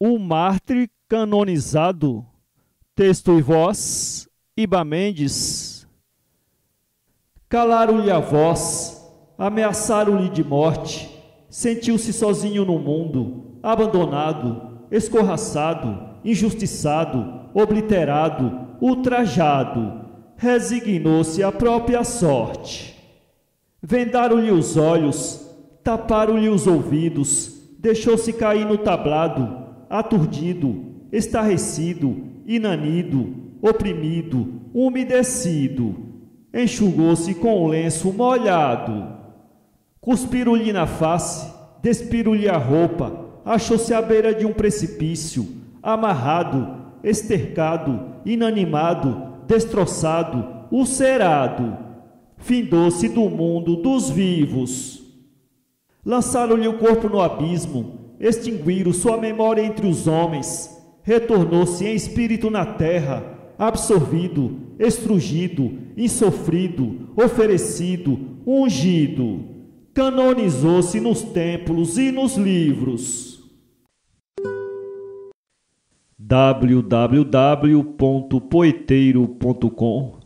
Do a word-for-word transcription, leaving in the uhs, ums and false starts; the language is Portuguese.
o mártir canonizado, texto e voz, Iba Mendes. Calaram-lhe a voz, ameaçaram-lhe de morte, sentiu-se sozinho no mundo, abandonado, escorraçado, injustiçado, obliterado, ultrajado, resignou-se à própria sorte. Vendaram-lhe os olhos, taparam-lhe os ouvidos, deixou-se cair no tablado, aturdido, estarrecido, inanido, oprimido, umedecido, enxugou-se com o lenço molhado. Cuspiram-lhe na face, despiram-lhe a roupa, achou-se à beira de um precipício, amarrado, estercado, inanimado, destroçado, ulcerado. Findou-se do mundo dos vivos. Lançaram-lhe o corpo no abismo, extinguiram sua memória entre os homens, retornou-se em espírito na terra, absorvido, estrugido, insofrido, oferecido, ungido. Canonizou-se nos templos e nos livros. w w w ponto poeteiro ponto com